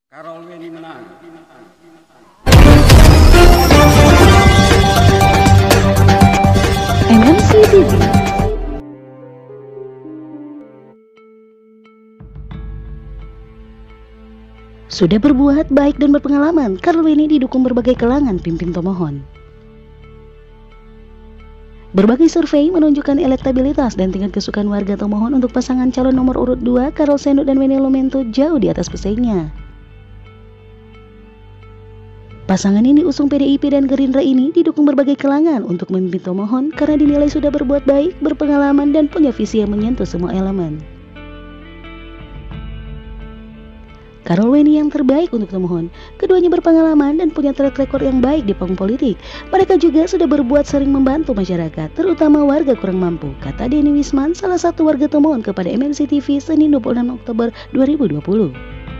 Karol Weni menang. MNC TV. Sudah berbuat baik dan berpengalaman, Karol Weni didukung berbagai kalangan pimpin Tomohon. Berbagai survei menunjukkan elektabilitas dan tingkat kesukaan warga Tomohon untuk pasangan calon nomor urut 2 Karol Senduk dan Weni Lumento jauh di atas pesaingnya. Pasangan ini usung PDIP dan Gerindra ini didukung berbagai kalangan untuk memimpin Tomohon karena dinilai sudah berbuat baik, berpengalaman, dan punya visi yang menyentuh semua elemen. Karol Weni yang terbaik untuk Tomohon. Keduanya berpengalaman dan punya track record yang baik di panggung politik. Mereka juga sudah berbuat sering membantu masyarakat, terutama warga kurang mampu, kata Denny Wisman, salah satu warga Tomohon kepada MNC TV Senin 26 Oktober 2020.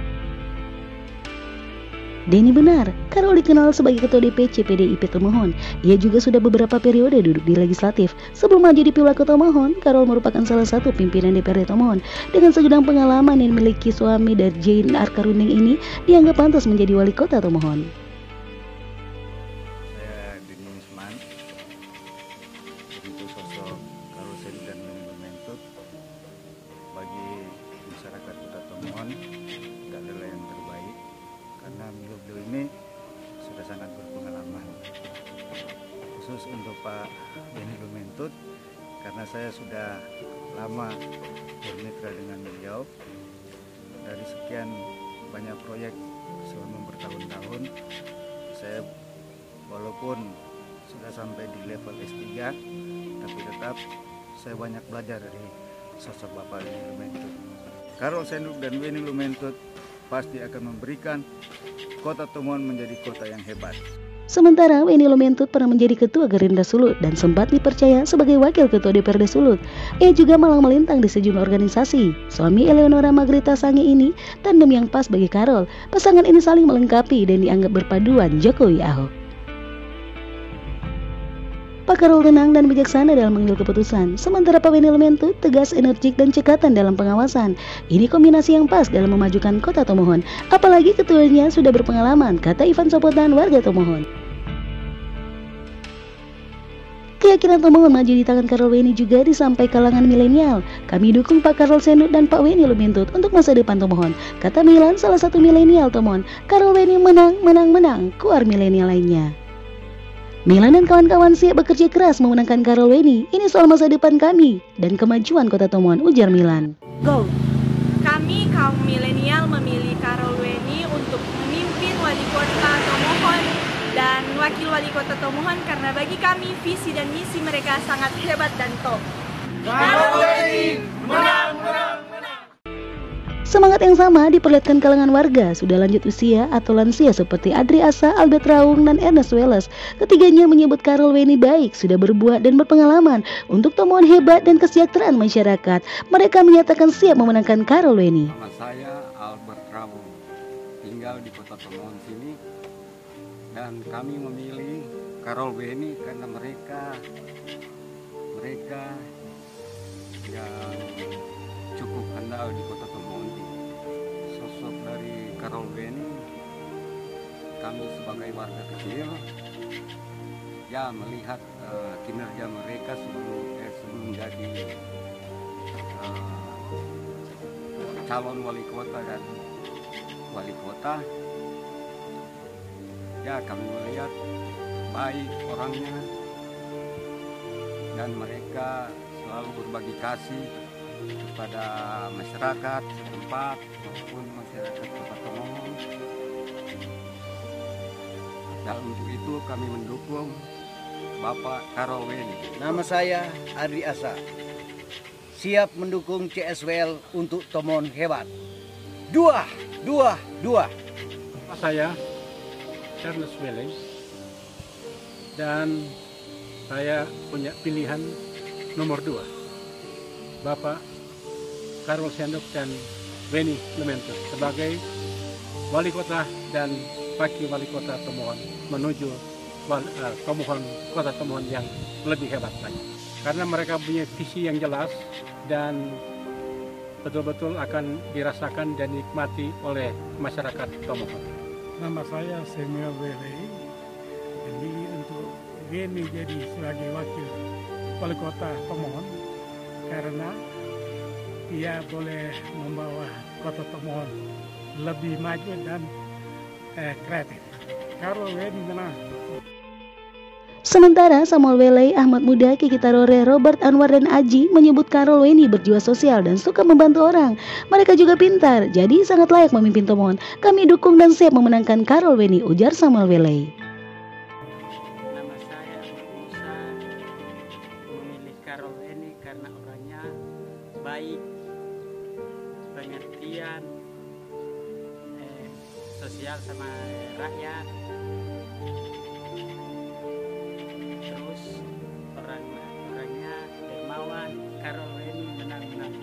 Denny benar, Karol dikenal sebagai Ketua DPC PDIP Tomohon. Ia juga sudah beberapa periode duduk di legislatif. Sebelum maju di Pilwako Tomohon, Karol merupakan salah satu pimpinan DPRD Tomohon. Dengan segudang pengalaman yang dimiliki suami dari Jane Arkarunding ini, dianggap pantas menjadi wali kota Tomohon. Saya Denny Wisman, untuk sosok Karol Senduk dan Weni Lumento bagi masyarakat kota Tomohon adalah yang terbaik karena beliau ini sudah sangat berpengalaman. Khusus untuk Pak Weni Lumento karena saya sudah lama bermitra dengan beliau dari sekian banyak proyek selama bertahun-tahun. Saya walaupun sudah sampai di level S3, tapi tetap saya banyak belajar dari sosok Bapak Weni Lumento. Karol Senduk dan Weni Lumento pasti akan memberikan kota Tomohon menjadi kota yang hebat. Sementara Weni Lumento pernah menjadi ketua Gerindra Sulut dan sempat dipercaya sebagai wakil ketua DPRD Sulut. Ia juga malang melintang di sejumlah organisasi. Suami Eleonora Magrita Sange ini tandem yang pas bagi Karol. Pasangan ini saling melengkapi dan dianggap berpaduan Jokowi Ahok. Pak Karol tenang dan bijaksana dalam mengambil keputusan, sementara Pak Weni Lumento tegas, energik, dan cekatan dalam pengawasan. Ini kombinasi yang pas dalam memajukan kota Tomohon, apalagi ketuanya sudah berpengalaman, kata Ivan Sopotan, warga Tomohon. Keyakinan Tomohon maju di tangan Karol Weni juga disampaikan kalangan milenial. Kami dukung Pak Karol Senduk dan Pak Weni Lumento untuk masa depan Tomohon, kata Milan, salah satu milenial Tomohon. Karol Weni menang, menang, menang, keluar milenial lainnya. Milan dan kawan-kawan siap bekerja keras memenangkan Karol Weni. Ini soal masa depan kami dan kemajuan kota Tomohon, ujar Milan. Go! Kami kaum milenial memilih Karol Weni untuk memimpin wali kota Tomohon dan wakil wali kota Tomohon karena bagi kami visi dan misi mereka sangat hebat dan top. Karol Weni menang, menang, menang. Semangat yang sama diperlihatkan kalangan warga sudah lanjut usia atau lansia seperti Adri Asa, Albert Raung, dan Ernest Welles. Ketiganya menyebut Karol Weni baik, sudah berbuat dan berpengalaman untuk Tomohon hebat dan kesejahteraan masyarakat. Mereka menyatakan siap memenangkan Karol Weni. Nama saya Albert Raung, tinggal di kota Tomohon sini, dan kami memilih Karol Weni karena mereka yang cukup handal di kota Tomohon. Sosok dari Karol Weni, kami sebagai warga kecil ya melihat kinerja mereka sebelum jadi calon wali kota dan wali kota, ya kami melihat baik orangnya dan mereka selalu berbagi kasih kepada masyarakat setempat maupun masyarakat kota Tomohon. Dan untuk itu kami mendukung Bapak Karol Weni. Nama saya Adri Asa, siap mendukung CSWL untuk Tomohon hebat. Dua. Saya Ernest Welles dan saya punya pilihan nomor 2, Bapak Karol Senduk dan Weni Lumento sebagai wali kota dan wakil wali kota Tomohon menuju Tomohon, kota Tomohon yang lebih hebat lagi. Karena mereka punya visi yang jelas dan betul-betul akan dirasakan dan dinikmati oleh masyarakat Tomohon. Nama saya Samuel Wele. Jadi untuk Veni jadi sebagai wakil wali kota Tomohon karena dia boleh membawa kota Tomohon lebih maju dan kreatif. Karol Veni menang. Sementara Samuel Wele, Ahmad Muda, Kiki Tarore, Robert Anwar dan Aji menyebut Karol Veni berjiwa sosial dan suka membantu orang. Mereka juga pintar, jadi sangat layak memimpin Tomohon. Kami dukung dan siap memenangkan Karol Veni, ujar Samuel Wele. Nama saya Musa, memilih Karol Veni karena orangnya baik, pengertian, sosial sama rakyat. Terus orangnya dermawan. Karol Veni menang.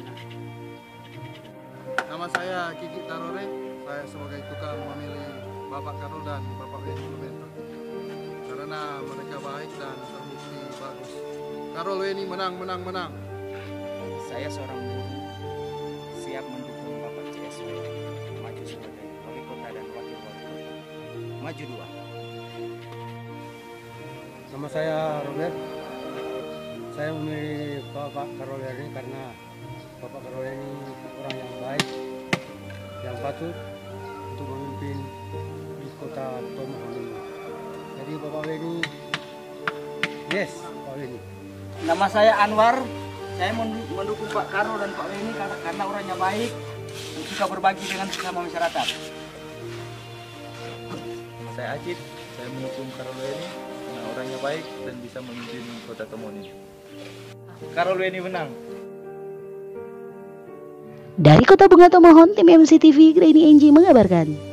Nama saya Kiki Tarore, saya sebagai tukang memilih Bapak Karol dan Bapak Veni Lumento. Karena mereka baik dan terbukti bagus. Karol Veni menang. Saya seorang buruh, siap mendukung Bapak CSW maju sebagai wali kota dan wakil wali kota. Maju 2. Nama saya Robert. Saya memilih Bapak Karol Veni karena Bapak Karol Veni orang yang baik, yang patut untuk memimpin di kota Tomohon ini. Jadi Bapak Veni, yes, Pak Veni. Nama saya Anwar, saya mendukung Pak Karol dan Pak Veni karena orangnya baik dan suka berbagi dengan sesama masyarakat. Nama saya Acit, saya mendukung Karol Veni karena orangnya baik dan bisa memimpin kota Tomohon ini. Karol Veni menang. Dari Kota Bunga Tomohon, tim MCTV Grainy NG mengabarkan.